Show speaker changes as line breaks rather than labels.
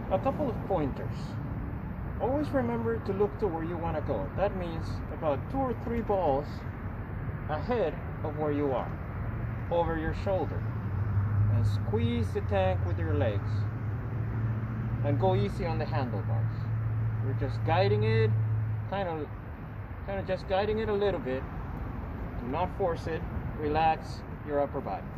A couple of pointers. Always remember to look to where you want to go. That means about 2 or 3 balls ahead of where you are, over your shoulder, and squeeze the tank with your legs and go easy on the handlebars. You're just guiding it, kind of just guiding it a little bit. Do not force it. Relax your upper body.